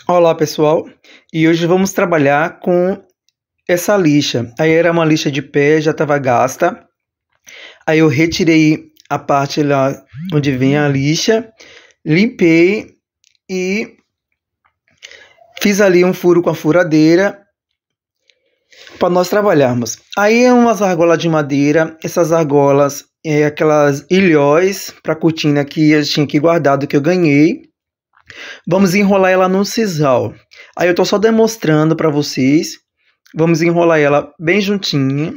Olá pessoal, e hoje vamos trabalhar com essa lixa. Aí era uma lixa de pé, já estava gasta. Aí eu retirei a parte lá onde vem a lixa, limpei e fiz ali um furo com a furadeira para nós trabalharmos. Aí é umas argolas de madeira, essas argolas é aquelas ilhóis para cortina que eu tinha aqui guardado que eu ganhei. Vamos enrolar ela no sisal. Aí eu tô só demonstrando para vocês. Vamos enrolar ela bem juntinha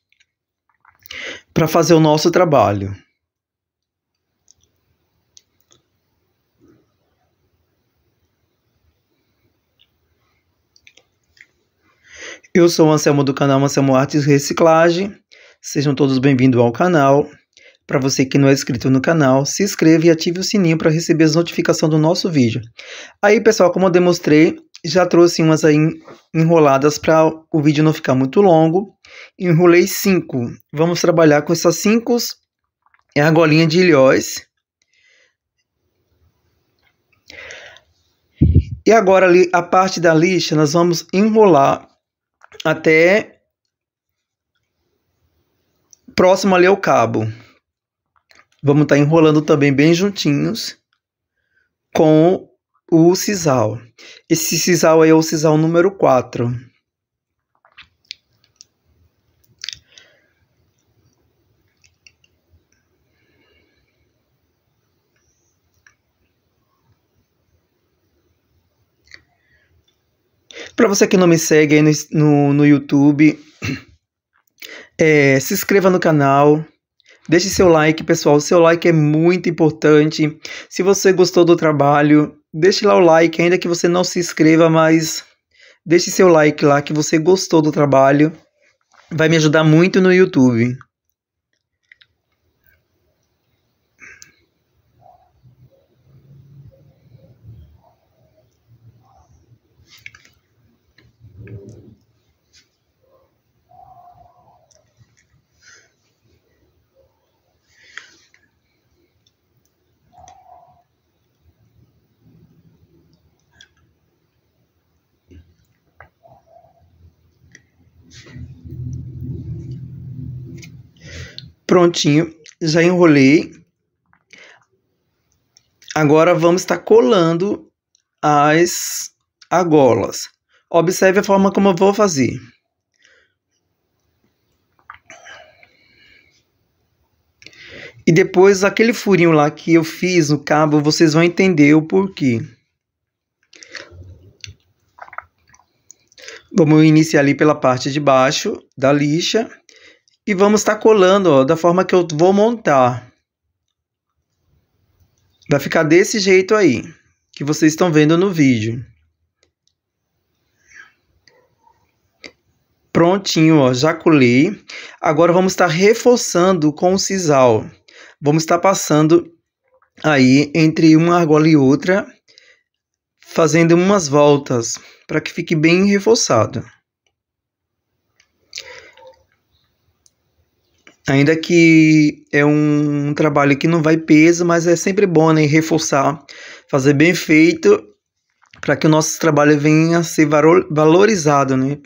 para fazer o nosso trabalho. Eu sou o Anselmo do canal Anselmo Artes Reciclagem. Sejam todos bem-vindos ao canal. Para você que não é inscrito no canal, se inscreva e ative o sininho para receber as notificações do nosso vídeo. Aí, pessoal, como eu demonstrei, já trouxe umas aí enroladas para o vídeo não ficar muito longo. Enrolei 5. Vamos trabalhar com essas 5 argolinhas de ilhóis. E agora ali a parte da lixa nós vamos enrolar até próximo ali ao cabo. Vamos estar enrolando também bem juntinhos com o sisal. Esse sisal aí é o sisal número 4. Para você que não me segue aí no YouTube, se inscreva no canal. Deixe seu like, pessoal. O seu like é muito importante. Se você gostou do trabalho, deixe lá o like, ainda que você não se inscreva, mas deixe seu like lá que você gostou do trabalho. Vai me ajudar muito no YouTube. Prontinho, já enrolei. Agora vamos estar colando as argolas. Observe a forma como eu vou fazer. E depois aquele furinho lá que eu fiz no cabo, vocês vão entender o porquê. Vamos iniciar ali pela parte de baixo da lixa. E vamos estar colando, ó, da forma que eu vou montar. Vai ficar desse jeito aí, que vocês estão vendo no vídeo. Prontinho, ó, já colei. Agora vamos estar reforçando com o sisal. Vamos estar passando aí entre uma argola e outra, fazendo umas voltas, para que fique bem reforçado. Ainda que é um trabalho que não vai peso, mas é sempre bom, né, reforçar, fazer bem feito, para que o nosso trabalho venha a ser valorizado, né?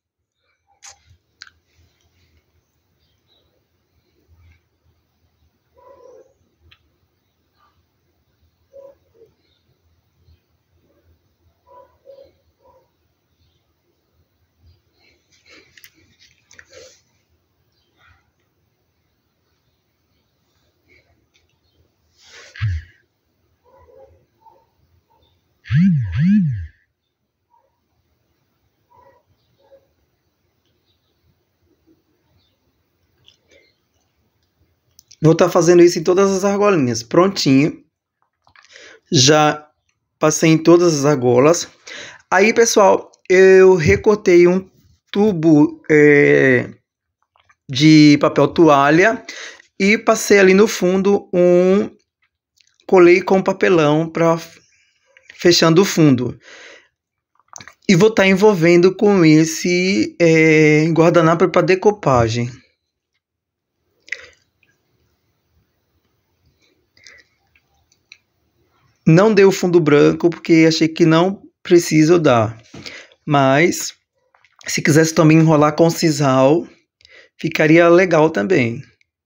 Vou estar fazendo isso em todas as argolinhas. Prontinho. Já passei em todas as argolas. Aí, pessoal, eu recortei um tubo de papel toalha e passei ali no fundo colei com papelão para fechando o fundo. E vou estar envolvendo com esse guardanapo para decopagem. Não dei o fundo branco porque achei que não preciso dar. Mas, se quisesse também enrolar com sisal, ficaria legal também.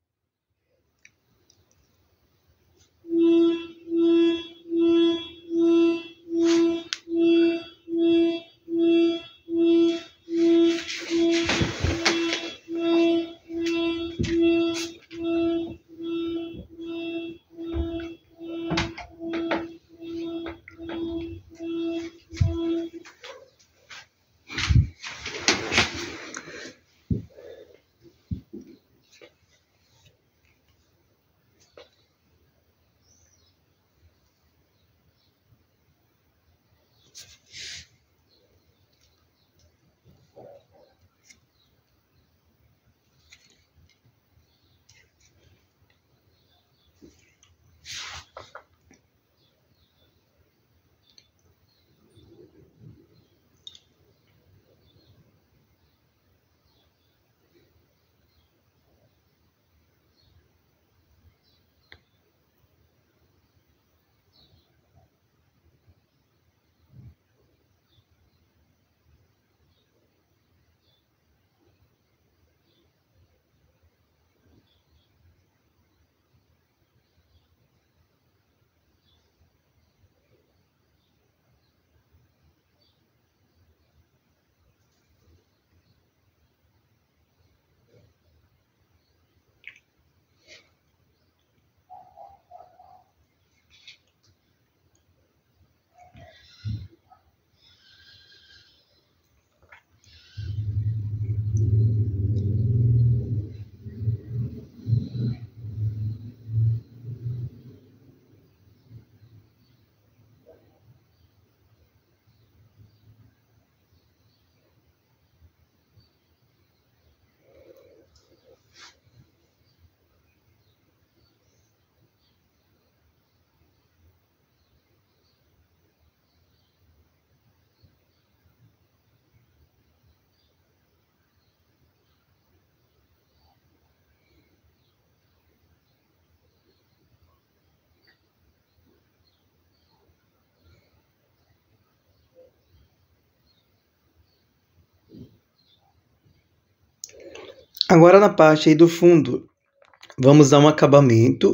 Agora na parte aí do fundo, vamos dar um acabamento.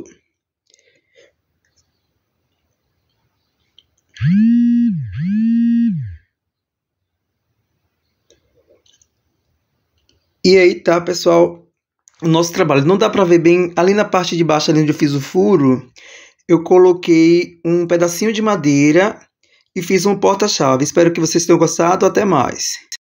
E aí tá, pessoal, o nosso trabalho. Não dá pra ver bem, ali na parte de baixo, ali onde eu fiz o furo, eu coloquei um pedacinho de madeira e fiz um porta-chave. Espero que vocês tenham gostado. Até mais.